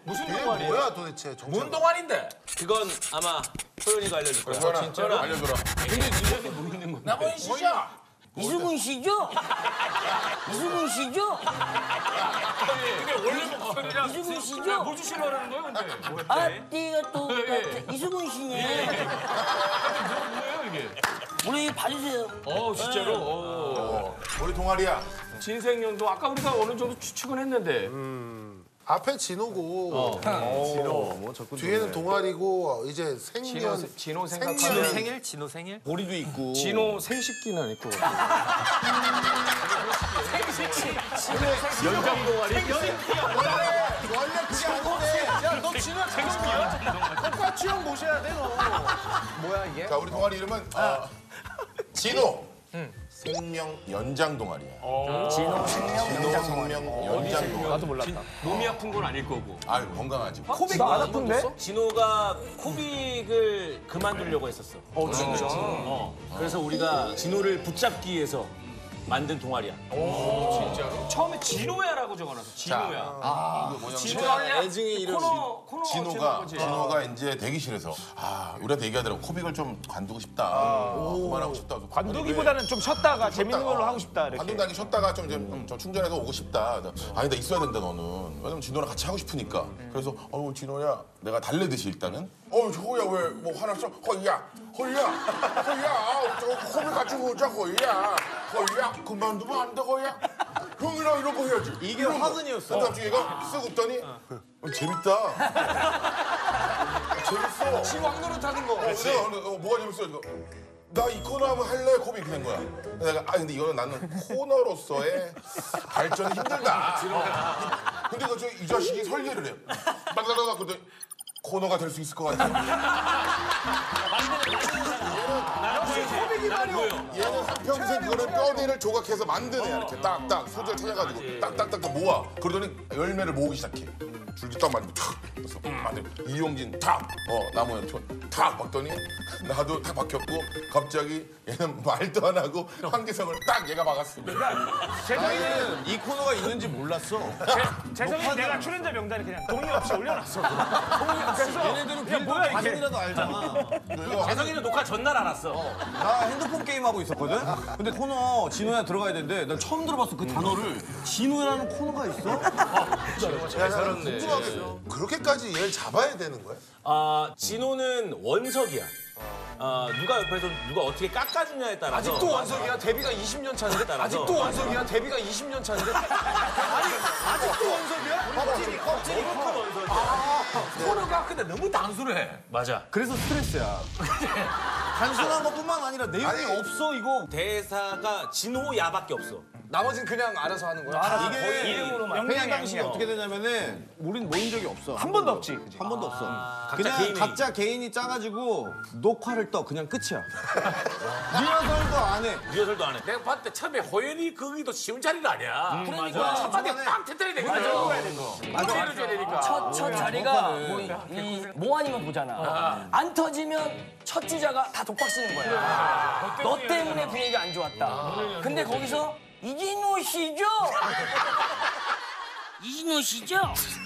무슨 이게 동아리야? 뭐야 도대체? 뭔 동아리인데? 그건 아마 소연이가 알려줄 거야. 어, 진짜로? 알려줘라. 근데 니네들 모르는 건데. 나보니 시죠? 이수근 씨죠? 이수근 씨죠? 근데 원래 목소리랑 이수근 씨죠? 뭐 주시려고 그러는 거야 근데? 앞뒤가 똑같아. 이수근 씨네. 뭐예요 이게? 우리 봐주세요. 진짜로? 우리 동아리야. 진생연도 아까 우리가 어느 정도 추측은 했는데 앞에 진호고 뒤에는 동아리고 이제 생년 진호 생년. 생각하면 진호 생일? 보리도 있고. 진호 생식기는 아닐 거고 연장 동아리? 원래 그게 아닌데. 야너 진호 생년이야? 똑같이 형 모셔야 돼 너. 뭐야 이게? 자, 우리 동아리 이름은 진호. 생명 연장 동아리야. 진호 생명 진호 생명 연장 동아리. 나도 몰랐다. 몸이 아픈 건 아닐 거고. 아, 건강하지. 코빅 안 아픈데? 진호가 코빅을 그만두려고 했었어. 진짜? 그래서 우리가 진호를 붙잡기 위해서 만든 동아리야. 진짜로? 처음에 진호야라고 적어놨어. 진호야. 이거 뭐냐면 진호야. 애증의 이름. 코너 진호가 이제 대기실에서 우리가 대기하더라고. 코빅을 좀 관두고 싶다. 그만하고 싶다. 관두기보다는 좀 쉬었다가 재밌는 걸로 하고 싶다 이렇게. 관둔다니 쉬었다가 좀 충전해서 오고 싶다. 아니 나 있어야 된다 너는. 왜냐면 진호랑 같이 하고 싶으니까. 그래서 진호야 내가 달래듯이 일단은 저거야 왜 뭐 화났어? 허이야 저거 코빅 가지고 오자 허이야 그만두면 안 돼 허이야 형이랑 이런 거 해야지. 이게 화근이었어. 갑자기 얘가 쓱 웃더니 재밌다. 재밌어. 지왕 노릇하는 거. 내가 뭐가 재밌어? 이거. 나 이 코너 하면 할래? 코빅 된 거야. 내가 근데 이거는 나는 코너로서의 발전이 힘들다. 근데 이 자식이 설계를 해. 딱딱딱 그랬더니 코너가 될 수 있을 것 같아. 얘는 한평생 그거를 뼈대를 조각해서 만든 애야. 이렇게 딱딱 소재를 찾아가지고 딱딱딱 모아. 그러더니 열매를 모으기 시작해. 줄기 딱 만들고 탁 그래서 만들고 이용진 탁 나무에 탁 박더니 나도 탁 박혔고 갑자기 얘는 말도 안 하고 한계성을 딱 얘가 막았어. 재성이는 이 코너가 있는지 몰랐어. 재성이 내가 출연자 명단에 그냥 동의 없이 올려놨어. 그래서 얘네들은 그냥 뭐야 이게. 과정이라도 알잖아. 재성이는 녹화 전날 알았어. 나 핸드폰 게임 하고 있었거든? 근데 코너 진호야 들어가야 되는데 난 처음 들어봤어 그 단어를. 진호야라는 코너가 있어? 잘 살았네. 그렇게까지 얘를 잡아야 되는 거야? 진호는 원석이야. 누가 옆에서 누가 어떻게 깎아주냐에 따라서. 아직도 원석이야? 데뷔가 20년 차인데? 아직도 원석이야? 데뷔가 20년 차인데? 아직도 원석이야? 껍질이 코너가 근데 너무 단순해. 맞아. 그래서 스트레스야. 단순한 것뿐만 아니라 내용이 없어 이거. 대사가 진호야밖에 없어. 나머지는 그냥 알아서 하는 거야? 이게 이름으로만. 회의 방식이 어떻게 되냐면은 우린 모인 적이 없어. 한 번도 없지. 그지? 한 번도 없어. 각자 그냥 개인이. 각자 개인이 짜가지고 녹화를 떠. 그냥 끝이야. 리허설도 안 해. 리허설도 안 해. 내가 봤을 때 처음에 호연이 거기도 쉬운 자리는 아니야. 그러니까 첫 마디 빵 터뜨려야 되거든. 맞아. 해줘야 되니까. 첫 자리가 뭐 아니면 보잖아. 안 터지면 첫 주자가 다 독박 쓰는 거야. 너 때문에 분위기가 안 좋았다. 근데 거기서 이진호 씨죠? 이진호 씨죠?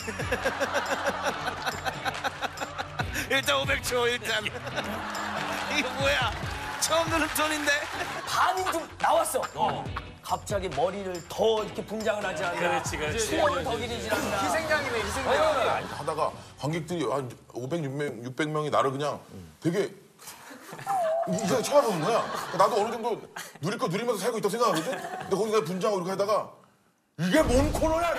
일단 500초 일단. 이거 뭐야? 처음 듣는 톤인데? 반이 좀 나왔어. 갑자기 머리를 더 이렇게 분장을 하지 않나. 그렇지. 수염을 더 길이지 않나. 희생양이네, 희생양. 하다가 관객들이 한 500, 600명이 나를 그냥 되게 이제 쳐다보는 거야. 나도 어느 정도 누릴 거 누리면서 살고 있다고 생각하거든. 근데 거기서 내가 분장하고 이렇게 하다가 이게 뭔 코너야?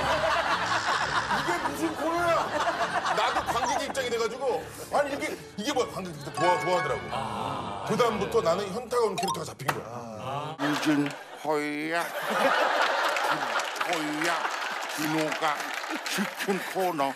이게 무슨 코너야? 나도 관객의 입장이 돼가지고 아니 이게 뭐야? 관객들이 좋아하더라고. 그다음부터 나는 현타가 온 캐릭터가 잡힌 거야. 요즘 허야 진호가 시킨 코너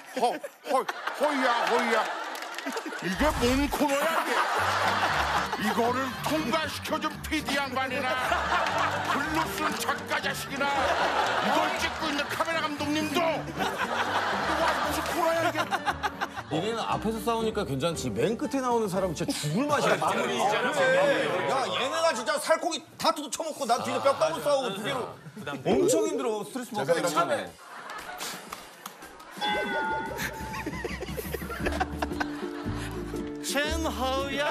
허야 이게 뭔 코너야 이게 이거를 통과시켜준 PD 양반이나 글로 쓴 작가 자식이나 이걸 찍고 있는 카메라 감독님도 이거 와 무슨 코너야 이게 얘네는 앞에서 싸우니까 괜찮지. 맨 끝에 나오는 사람은 진짜 죽을 맛이야. 야 얘네가 진짜 살코기 다 뜯어 쳐먹고 난 뒤에 뼈 까고 싸우고 두 개로 엄청 힘들어. 스트레스 받고. 제가 처음에 첸하우야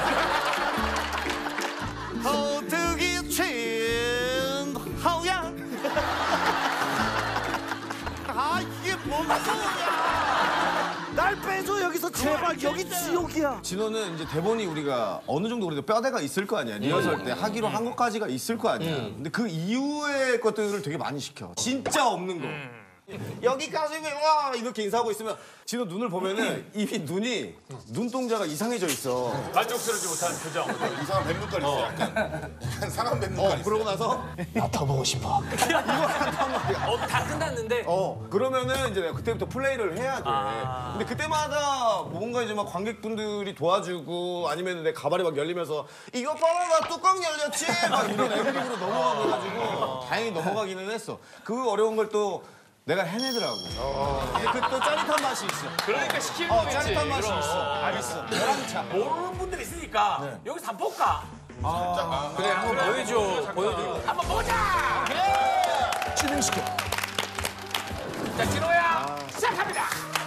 호두기 첸하우야 아 이게 뭔 소리야 날 빼줘 여기서 제발 여기 지옥이야. 진호는 이제 대본이 우리가 어느 정도 그래도 뼈대가 있을 거 아니야. 리허설 때 하기로 한 것까지가 있을 거 아니야. 근데 그 이후의 것들을 되게 많이 시켜. 진짜 없는 거. 여기까지 와 이렇게 인사하고 있으면 진호 눈을 보면은 이미 눈이 눈동자가 이상해져 있어. 만족스럽지 못한 표정. 이상한 뱀눈깔 있어. 약간 상한 뱀눈깔 있어. 그러고 나서 나 더 보고 싶어. 이거 한단 말이야. 다 끝났는데 그러면은 이제 내가 그때부터 플레이를 해야 돼. 근데 그때마다 뭔가 이제 막 관객분들이 도와주고 아니면 내 가발이 막 열리면서 이거 봐라 나 뚜껑 열렸지 막 이런 애드립으로 넘어가가지고 다행히 넘어가기는 했어. 그 어려운 걸 또 내가 해내더라고. 근데 그 또 짜릿한 맛이 있어. 그러니까 시키는 거겠지. 짜릿한 맛이 있어. 있어. 계란차. 모르는 분들 있으니까 여기서 한번 볼까? 그래, 한번 보여줘. 보여줘. 한번 보자. 진행시켜. 자, 진호야, 시작합니다.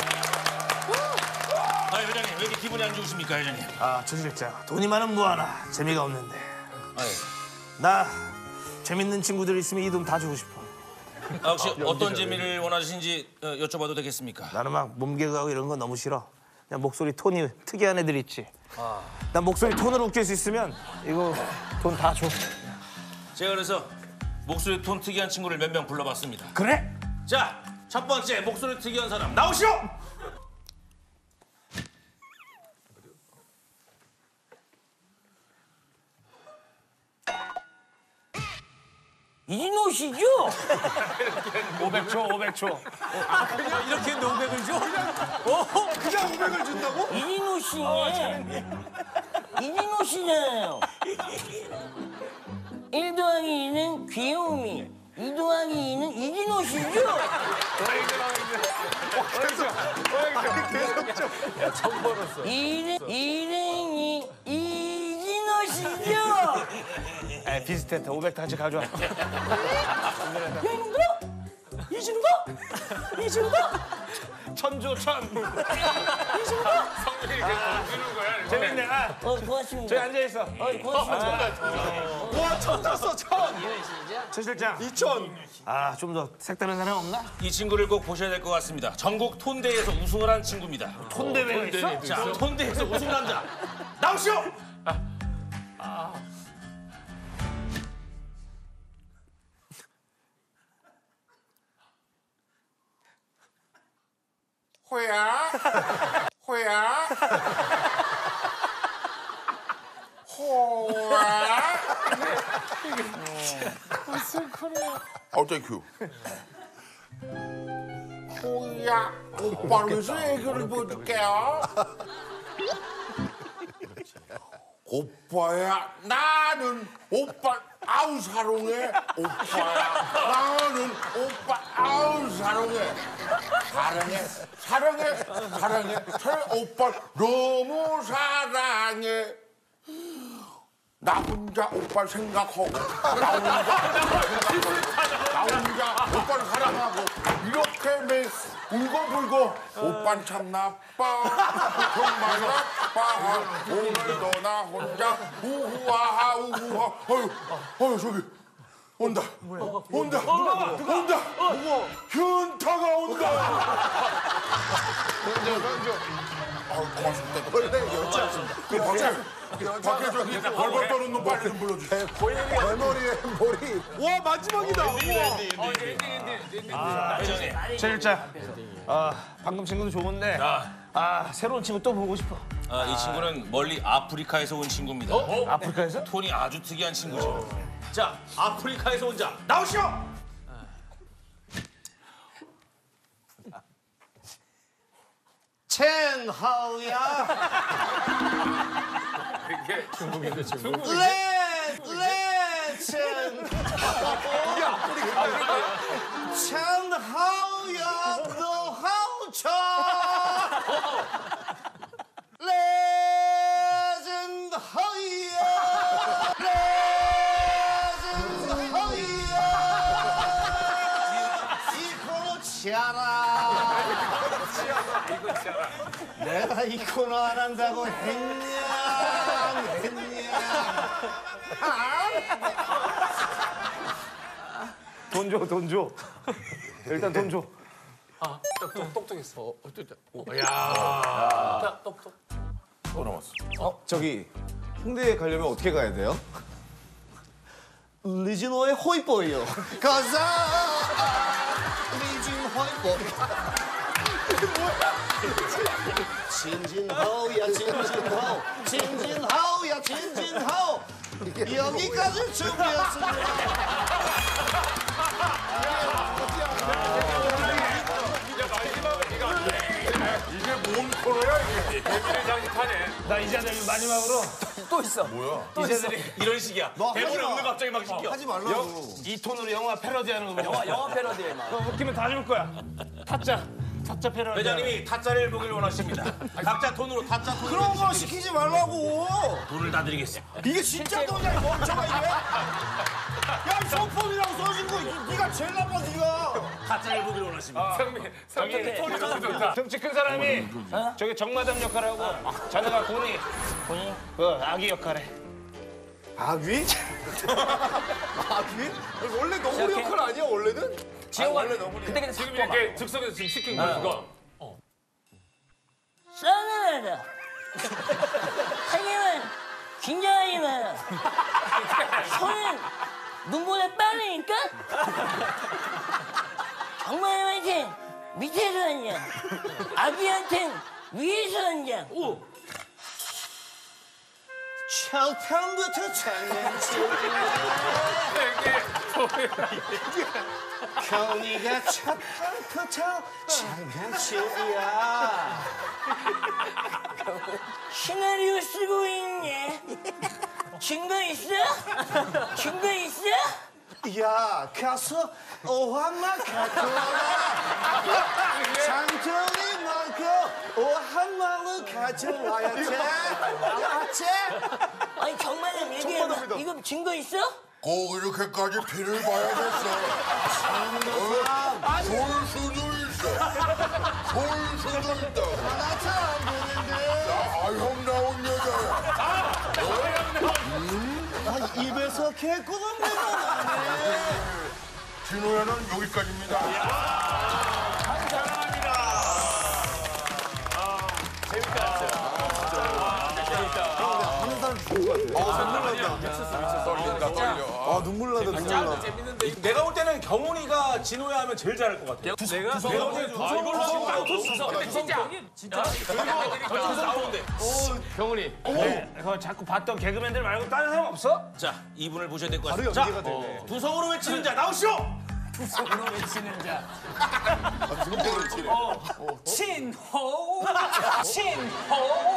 아 회장님 왜 이렇게 기분이 안 좋으십니까 회장님? 아, 저 실장 돈이 많으면 뭐하나 재미가 없는데. 나 재밌는 친구들 있으면 이 돈 다 주고 싶어. 혹시 어떤 재미를 원하시는지 여쭤봐도 되겠습니까? 나는 막 몸개그하고 이런 건 너무 싫어. 그냥 목소리 톤이 특이한 애들 있지. 난 목소리 톤으로 웃길 수 있으면 이거 돈 다 줘. 제가 그래서 목소리 톤 특이한 친구를 몇 명 불러봤습니다. 그래? 자, 첫 번째 목소리 특이한 사람 나오시오! 이진호 씨죠? 500초, 500초. 이렇게 했는데 500을 줘? 그냥 500을 준다고? 이진호 씨네. 이진호 씨잖아요. 1 더하기 2는 귀요미. 2 더하기 2는 이진호 씨죠? 이름이 이진호 씨죠? 에 비슷했다. 500 다시 가져와. 야 이놈들아! 이진호가? 이진호가? 천조 천. 성민이 계속 주는 거야. 재밌네. 아, 고맙습니다. 저기 앉아 있어. 고맙습니다. 와, 천 줬어, 천! 최 실장. 2천! 아, 좀 더 색다른 사람 없나? 이 친구를 꼭 보셔야 될 것 같습니다. 전국 톤대회에서 우승을 한 친구입니다. 톤대회가 있어? 자, 톤대회에서 우승 남자 나오시오! 호야, 호야, 호야. 땡큐. 호야, 오빠를 위해서 애교를 보여줄게요. 오빠야, 나는 오빠 아우 사랑해. 오빠야, 나는 오빠 아우 사랑해. 사랑해, 사랑해, 사랑해, 사랑해. 오빠 너무 사랑해. 나 혼자 오빠를 생각하고 나 혼자 오빠를 사랑하고 이렇게 매 울고불고 오빤 참 나빠 정말 나빠 오늘도 나 혼자 우후아 우후아 어휴 저기 온다 온다 온다 현타가 온다 고맙습니다. 밖에 저기 벌벌 떠는 놈 빨리 좀 불러주세요. 대머리에 머리. 와, 마지막이다! 회장님. 최 실장. 아, 방금 친구도 좋은데. 아, 새로운 친구 또 보고 싶어. 이 친구는 멀리 아프리카에서 온 친구입니다. 아프리카에서? 톤이 아주 특이한 친구죠. 자, 아프리카에서 온 자 나오시오! 첸하우야 이게 중국인데 중국. 첸하우야 너 하우차 레전드 하우야 레전드 하우야 이코노 치아라 내가 이 코너 안 한다고 했냐? 돈 줘. 일단 돈 줘. 똑똑했어. 또 남았어. 저기 홍대에 가려면 어떻게 가야 돼요? 리진호의 호이보이요. 가자. 리진 호이보. 진진호야 진진호. 진진호야 진진호. 여기까지 준비했습니다. 이게 뭔 코너야 이게? 대미를 장식하네. 나 이제 마지막으로 또 있어. 뭐야? 이제들이 이런 식이야. 대본에 없는 거 갑자기 막 시켜. 하지 말라고. 이 톤으로 영화 패러디하는 거. 영화 패러디에 막. 웃기면 다 줄 거야. 타짜 패러디. 회장님이 타짜를 보길 원하십니다. 각자 톤으로 타짜 톤으로. 그런 거 시키지 말라고. 돈을 다 드리겠습니다. 이게 진짜 돈이야 이 멍청아 이게? 야 소품이라고 써진 거 네가 제일 나빠 네가. 타짜를 보길 원하십니다. 성민 톤이 너무 좋다. 덩치 큰 사람이 저기 정마담 역할하고 자네가 고니 그 아기 역할해. 아귀? 아귀? 원래 너구리 역할 아니야 원래는? 지호가 그때 지금 이렇게 즉석에서 지금 시킨 거야 그거. 썰어라. 하지만 긴장하지 마라. 손은 눈보다 빠르니까 악마한텐 밑에서 한 장, 아기한텐 위에서 한 장. 처음부터 경이가 첫번부터 장난치야. 시나리오 쓰고 있네. 증거 있어? 증거 있어? 야 가서 오한만 갖고 와라. 장정이 많고 오한만을 가져와야지. 알았지? 아니 정말로 얘기해봐. 이거 증거 있어? 꼭 이렇게까지 피를 봐야겠어. 볼 수도 있어. 볼 수도 있다. 나처럼 보는데. 형 나온 여자야. 입에서 개꾸는 데가 나네. 진호야는 여기까지입니다. 아 눈물 나다 눈물 나. 내가 볼 때는 경훈이가 진호야 하면 제일 잘할 것 같아. 내가 볼 때 진짜 나오는데. 경훈이. 그거 자꾸 봤던 개그맨들 말고 다른 사람 없어? 자, 이분을 보셔야 될 것 같습니다. 자, 두성으로 외치는 자 나오시오. 두성으로 외치는 자. 친호, 친호,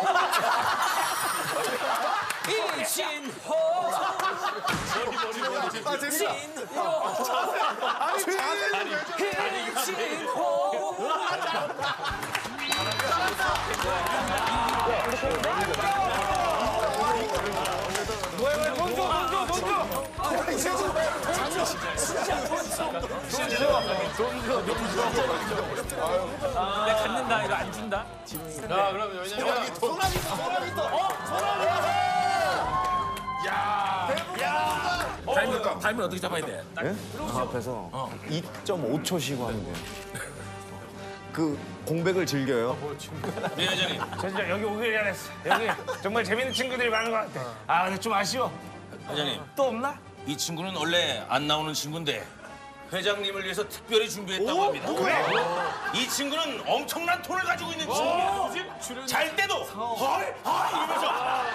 이친호. 아 재밌다. 내가 갖는다 이거 안 준다. 자 그럼 왜냐면 발면 어떻게 잡아야 돼? 앞에서 2.5초 쉬고 하면 돼요. 그 공백을 즐겨요. 네 회장님. 진짜 여기 오길 잘했어. 여기 정말 재밌는 친구들이 많은 것 같아. 아 근데 좀 아쉬워. 회장님, 또 없나? 이 친구는 원래 안 나오는 친구인데 회장님을 위해서 특별히 준비했다고 합니다. 이 친구는 엄청난 톤을 가지고 있는 친구입니다. 잘 때도 헐 이러면서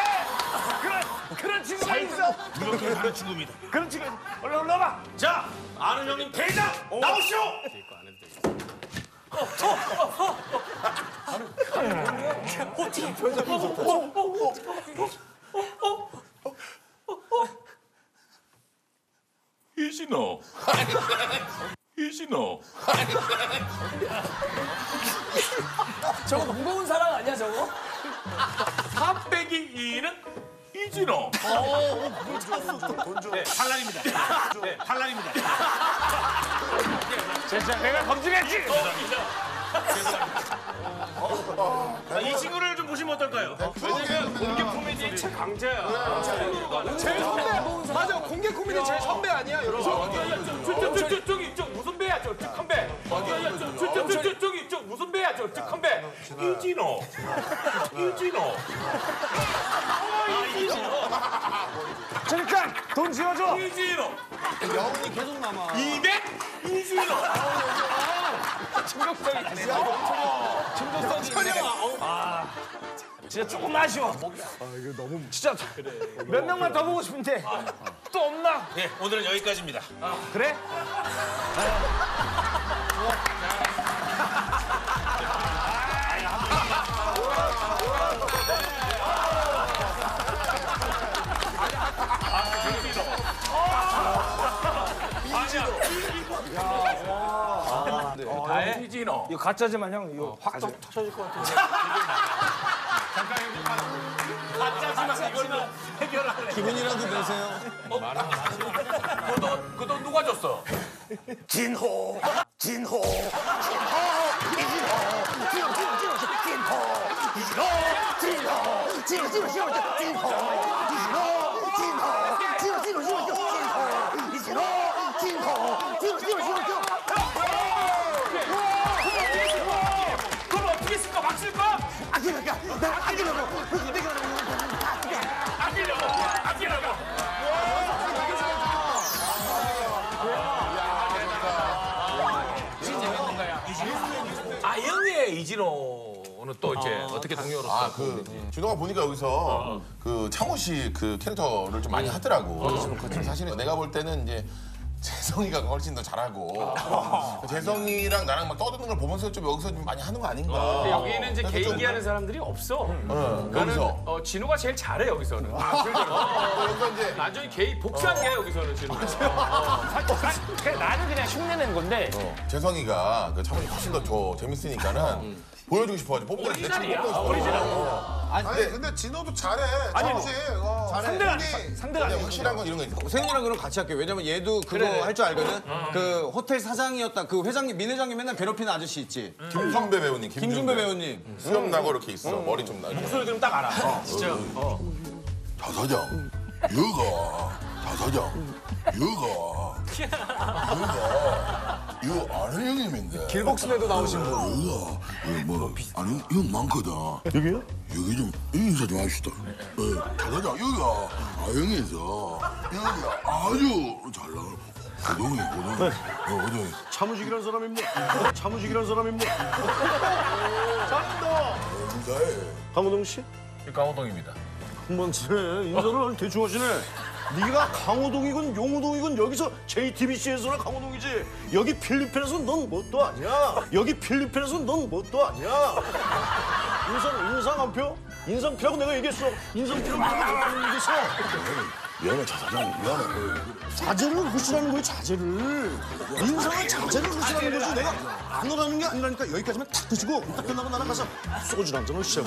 그런 친구가 있어. 이렇게 하는 친구입니다. 그런 친구 얼른 올라와. 자, 아는 형님 대장 나오시오. 이신호. 이신호. 저거 무거운 사람 아니야 저거? 3 빼기 2는 이진호. 네, 탈락입니다. 네, 탈락입니다. 진짜 내가 검증했지. 왕자야. 제일 선배. 맞아. 공개 코미디 제일 선배 아니야, 여러분. 저기 무슨 배야? 저 특한배. 저기 무슨 배야? 저 특한배. 이진호. 잠깐 돈 지어줘. 이진호. 여운이 계속 남아. 200? 이진호. 진짜 조금 아쉬워. 진짜 몇 명만 더 보고 싶은데 또 없나? 예, 오늘은 여기까지입니다. 그래? 이진호. 이거 가짜지만 형 이거 확 터질 것 같은데. 가짜지만 이걸로 해결하래. 기분이라도 내세요. 그 돈 누가 줬어? 진호. 그럼 어떻게 쓸까? 막 쓸까? 아끼려고. 아, 형의 이진호는 또 이제 어떻게 동료로서. 아, 준호가 보니까 여기서 그 창호 씨 그 캐릭터를 좀 많이 하더라고. 사실은 내가 볼 때는 이제 재성이가 훨씬 더 잘하고 재성이랑 나랑 막 떠드는 걸 보면서 좀 여기서 좀 많이 하는 거 아닌가. 여기는 이제 그래서 개인기 좀- 하는 사람들이 없어. 여기서 진호가 제일 잘해 여기서는. 여기서 이제 완전히 개인 복수한 게 여기서는 진호. 나는 그냥 흉내낸 건데 재성이가 그 창호 씨 훨씬 더 재밌으니까는 보여주고 싶어가지고 뽑고 내 친구 뽑고 싶어. 아니 근데 진호도 잘해. 창호씨. 상대가 근데 확실한 건 이런 거 있어. 세훈이랑 그럼 같이 할게요. 왜냐면 얘도 그거 할 줄 알거든. 그 호텔 사장이었다. 그 회장님, 민 회장님 맨날 괴롭히는 아저씨 있지. 김준배 배우님. 김준배 배우님. 수염 나고 이렇게 있어. 머리 좀 나고. 목소리 들으면 딱 알아. 진짜. 자 사장 여가 이거 아는 형님인데 길복순에도 나오신 분. 여가 뭐 아는 형 많거든. 여기요? 여기 좀 인사 좀 합시다. 자 사장 여기가 아영에서 여기가 아주 잘 나가. 고동이. 차무식이란 사람입니다. 차무식이란 사람입니다. 인사해. 강호동 씨? 강호동입니다. 한번째 인사를 대충 하시네. 네가 강호동이건 용호동이건 여기서 JTBC에서는 강호동이지. 여기 필리핀에서는 넌 뭣도 아니야. 여기 필리핀에서는 넌 뭣도 아니야. 인상 한 표? 인상표라고 내가 얘기했어. 인상표라고 내가 얘기했어. 미안해 자 사장 미안해. 자제를 후시라는 거예요, 자제를. 인상은 자제를 후시라는 거지. 내가 안 하라는 게 아니라니까. 여기까지만 탁 드시고 딱 끝나고 나랑 가서 소주 한 잔을 시작.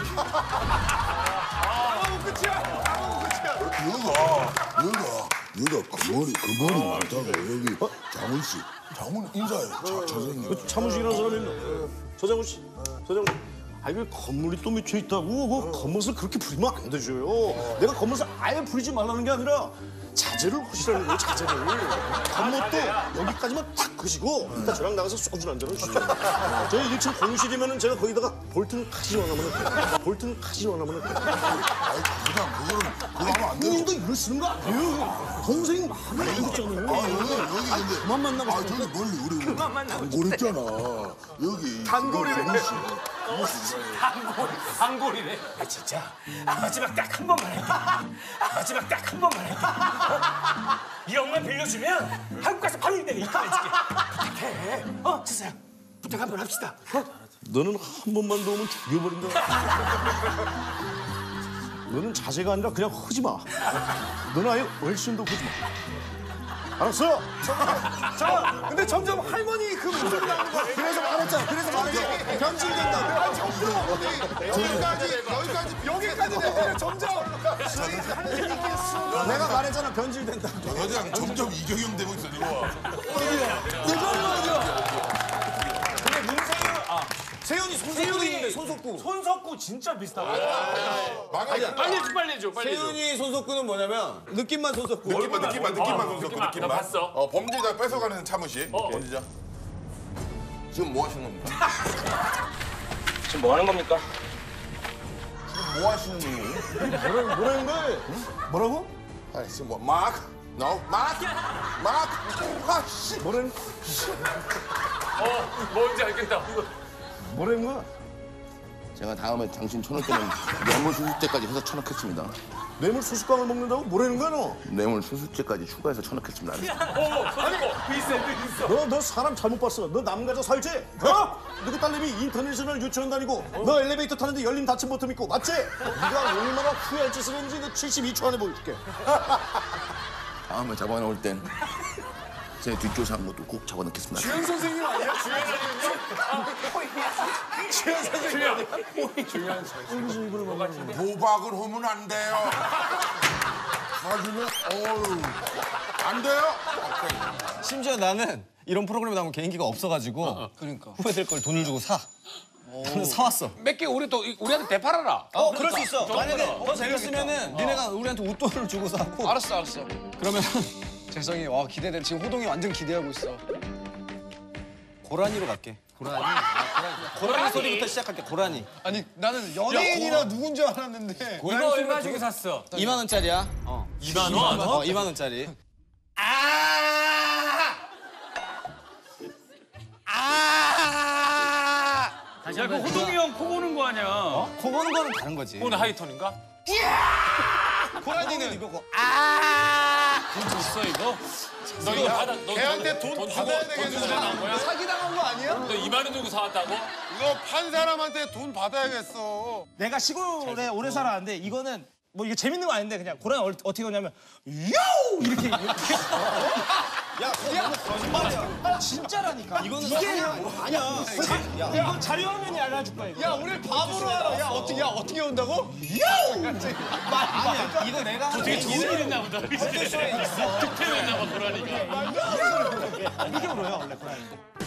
여가 그 머리 많다고 여기 장훈 씨 장훈 인사해 차장님. 차무식이라는 사람입니다. 서장훈 씨, 서장훈 씨. 아 이거 겉물이 또 맺혀 있다고. 그 겉멋을 그렇게 부리면 안 되죠. 내가 겉멋을 아예 부리지 말라는 게 아니라 자제를 하시라는 거예요, 자제를. 겉멋도 여기까지만 탁 하시고 이따 저랑 나가서 소주 한 잔을 주죠. 저희 1층 공실이면은 제가 거기다가 볼튼 카지노 하나만 할게요. 볼튼 카지노 하나만 할게요. 아이 차장 그거 하면 안 돼. 형님도 이러시는 거 아니에요? 동생이 마음에 안 듣잖아요. 여기 근데 그만 만나고 아 저기 멀리 우리 단골 있잖아 여기 단골이래. 단골이네. 진짜 마지막 딱 한 번만 할게. 마지막 딱 한 번만 할게. 1억만 빌려주면 한국 가서 바로 내가 입금해줄게. 부탁해. 주세요. 부탁 한번 합시다. 너는 한 번만 더 오면 죽여버린다. 너는 자세가 아니라 그냥 하지 마. 너는 아예 얼씬도 하지 마. 알았어? 자, 근데 점점 할머니 그 목소리 나오는 거야. 그래서 말했잖아. 변질된다. 여기까지 되면 점점. 내가 말했잖아. 변질된다. 저 여자랑 점점 이경영 되고 있어 지금. 근데 문세윤, 세윤이 손석구 있는데 손석구. 손석구 진짜 비슷하다. 망해. 빨리 해줘. 세윤이 손석구는 뭐냐면 느낌만 손석구. 느낌만 손석구 나 느낌만. 봤어. 범죄자 뺏어가는 차무식. 범죄자. 지금 뭐 하시는 겁니까? 지금 뭐 하는 겁니까? 뭐 하시는 거예요? 뭐라는 거야? 뭐라고? 아니 지금 뭐 마크? No? 마크? 아 씨. 뭐라는 뭔지 알겠다. 뭐라는 거야? 제가 다음에 당신 쳐넣기는 뇌물 수수죄까지 해서 쳐넣겠습니다. 뇌물 수수깡을 먹는다고? 뭐라는 거야 너? 뇌물 수수죄까지 추가해서 쳐넣겠습니다. 너 사람 잘못 봤어. 너 남가자 살지? 누구 딸내미 인터내셔널 유치원 다니고 너 엘리베이터 타는데 열린 닫힌 버튼 있고 맞지? 네가 얼마나 후회할 짓을 했는지 너 72초 안에 보여줄게. 다음에 잡아놓을 땐 제 뒷조사한 것도 꼭 잡아놓겠습니다. 주연 선생님 아니야? 주연 선생님. 도박을 하면 안 돼요. 사주면 안 돼요. 심지어 나는 이런 프로그램에 나오면 개인기가 없어가지고 그러니까. 후배들 걸 돈을 주고 사. 나는 사왔어. 몇 개 우리한테 되팔아라. 그럴 수 있어. 만약에 더 재밌으면은 니네가 우리한테 웃돈을 주고 사고. 알았어. 그러면 재성이 와 기대돼. 지금 호동이 완전 기대하고 있어. 고라니로 갈게. 고라니 소리부터 시작할게. 고라니. 아니 나는 연예인이라 누군 줄 알았는데. 이거 얼마 주고 샀어? 2만 원짜리야. 2만 원? 2만 원짜리. 야, 그 호동이 형 코 고는 거 아니야? 코 고는 거는 다른 거지. 오늘 하이톤인가? 고라니는 이거고. 줬어 이거? 너 이거 받아. 너 걔한테 돈 받아야 되겠는데. 나온 거야? 사기당한 거 아니야? 너 2만 원 주고 사왔다고? 이거 판 사람한테 돈 받아야겠어. 내가 시골에 오래 살았는데 이거는 뭐 이게 재밌는 거 아닌데 그냥 고라니 어떻게 하냐면 요 이렇게 야 거짓말이야. 진짜라니까. 이거는 이게 아니야. 이거 자료 화면이 알려줄 거야. 이거. 야 우리 바보로 알아. 야 어떻게 온다고? 아니야. 이거 내가 되게 좋은 일 했나 보다. 득템했나 봐, 고라니가. 이게 울어요 원래 고라니.